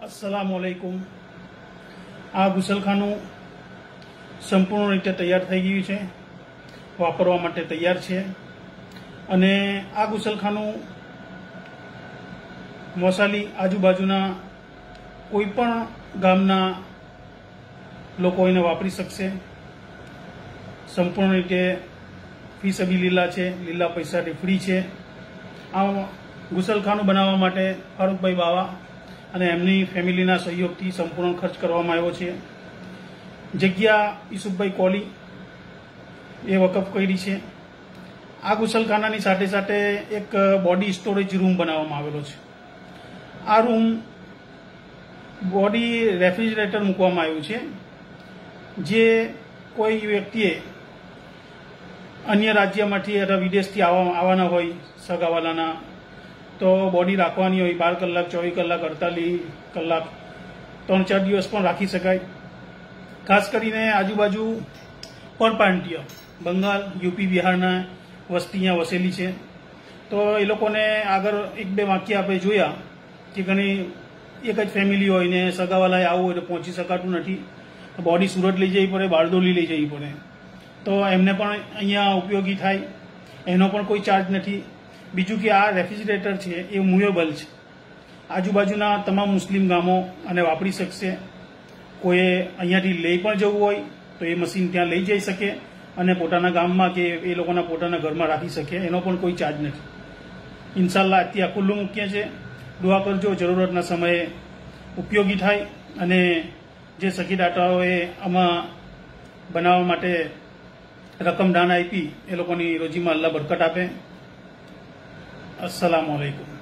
अस्सलामुअलैकुम। आ गुसलखानु संपूर्ण रीते तैयार थई गयुं छे, वापरवा माटे तैयार छे। अने आ गुसलखानु मोसाली आजुबाजुना कोईपण गामना लोको एने वापरी शकशे। संपूर्ण रीते फी सबीलिल्लाह छे, लीला पैसाथी फ्री छे। आ गुसलखानु बनाववा माटे फारूकभाई बावा અને એમની ફેમિલીના સહયોગથી સંપૂર્ણ ખર્ચ કરવામાં આવ્યો છે। જગ્યા ઈસુફભાઈ કોલી એ વકફ કરી છે। આ ગુસલખાનાની સાથે સાથે એક બોડી સ્ટોરેજ રૂમ બનાવવામાં આવેલો છે। આ રૂમ બોડી રેફ્રિજરેટર મૂકવામાં આવ્યું છે, જે કોઈ વ્યક્તિએ અન્ય રાજ્યમાંથી અથવા વિદેશથી આવવાના હોય સગાવાલાના तो बॉडी राखवानी होय 12 कलाक 24 कलाक 48 कलाक 3-4 दिवस पण राखी शकाय। खास करीने आजुबाजु परप्रांतीय बंगाल यूपी बिहारना वस्ती अहींया वसेली छे, तो ए लोकोने आगर एक बे वाक्य आपणे जोया कि घणी एक ज फेमिली होय ने सगावालाए आववुं होय तो पहोंची शकातुं नथी, बॉडी सूरत लई जवी पड़े, बारडोली लई जवी पड़े, तो एमने पण अहींया उपयोगी थाय, एनो पण कोई चार्ज नथी। बीजू कि आ रेफ्रिजरेटर है ये मूवेबल है, आजुबाजुना तमाम मुस्लिम गामों आने वापरी सकशे। कोई अहींयाथी लई पण जवुं होय तो ये मशीन त्यां लई जई शके अने पोताना गाममां के ए लोकोना पोताना घरमां राखी शके, एनो पण कोई चार्ज नथी। इंशाअल्लाह अत्यारे आ खुल्लुं मूकीए छे, दुआ करजो जरूरतना समये उपयोगी थाय अने जे सखीदाताओए आमां बनाववा माटे रकम दान आपी ए लोकोनी रोजीमां अल्लाह बरकत आपे। अस्सलामुअलैकुम।